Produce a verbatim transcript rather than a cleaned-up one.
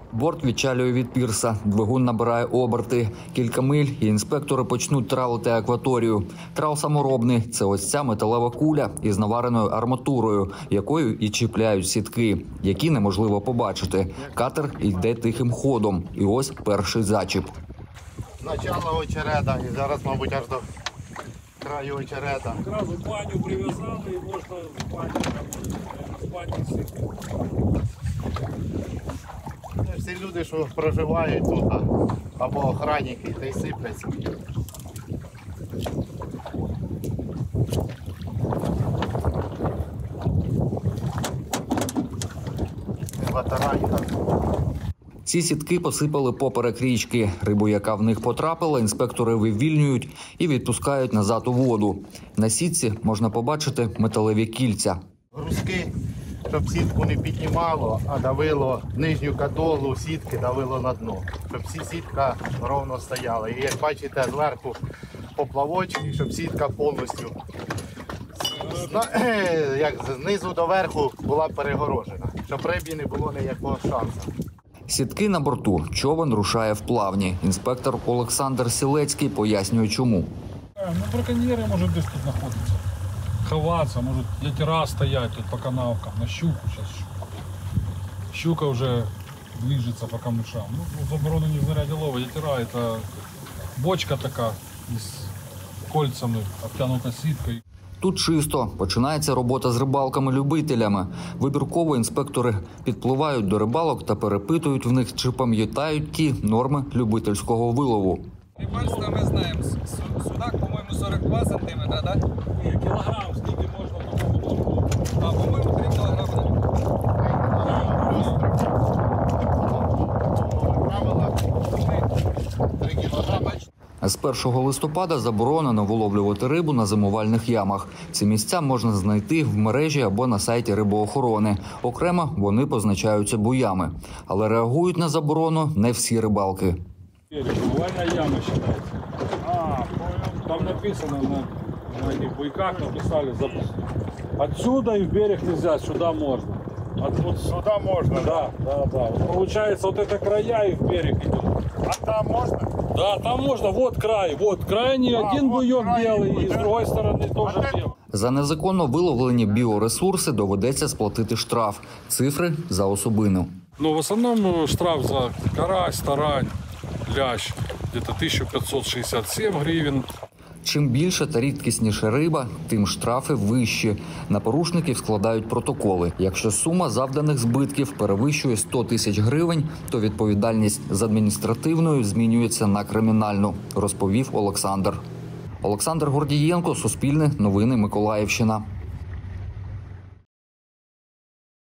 Борт відчалює від пірса, двигун набирає оберти. Кілька миль і інспектори почнуть тралити акваторію. Трал саморобний – це ось ця металева куля із навареною арматурою, якою і чіпляють сітки, які неможливо побачити. Катер йде тихим ходом. І ось перший зачіп. Начало очерета і зараз, мабуть, аж до краю очерета. Одразу баню прив'язали і можна з бані, з бані сити. Всі люди, що проживають тут, або охранники, та й сипляться. Ветерані. Ці сітки посипали поперек річки. Рибу, яка в них потрапила, інспектори вивільнюють і відпускають назад у воду. На сітці можна побачити металеві кільця. Грузки, щоб сітку не піднімало, а давило нижню католу, сітки давило на дно. Щоб всі сітка ровно стояла. І як бачите, зверху поплавочки, щоб сітка повністю як знизу до верху була перегорожена. Щоб рибі не було ніякого шансу. Сітки на борту. Човен рушає в плавні. Інспектор Олександр Сілецький пояснює, чому. Ну, браконьєри можуть десь тут знаходитися. Ховатися, можуть ятера стоять тут по канавкам, на щуку зараз. Щука вже движется по камышам. Ну, заборонені знаряді лова. Ятера – це бочка така з кольцями, обтянута сіткою. Тут чисто. Починається робота з рибалками-любителями. Вибірково інспектори підпливають до рибалок та перепитують в них, чи пам'ятають ті норми любительського вилову. Рибальство ми знаємо. Судак, по-моєму, сорок два сантиметра, так? Ні, кілограм, скільки можна було. А, по-моєму, три кілограми. З першого листопада заборонено виловлювати рибу на зимувальних ямах. Ці місця можна знайти в мережі або на сайті рибоохорони. Окремо вони позначаються буями. Але реагують на заборону не всі рибалки. Зимувальна яма вважається. А, понял. Там написано на, на этих буйках, написали запуск. Отсюда и в берег нельзя, сюда можно. От, вот сюда можно, да, да, да. Получается, вот это края и в берег идет. А там можно? Да, там можно. Вот край, вот крайний а, один вот буйок белый, и с другой стороны тоже а белый. За незаконно виловлені біоресурси доведеться сплатити штраф. Цифри за особину. Ну, в основном штраф за карась, тарань, лящ где-то тисяча п'ятсот шістдесят сім гривень. Чим більше та рідкісніша риба, тим штрафи вищі. На порушників складають протоколи. Якщо сума завданих збитків перевищує сто тисяч гривень, то відповідальність з адміністративною змінюється на кримінальну, розповів Олександр. Олександр Гордієнко, Суспільне, Новини Миколаївщина.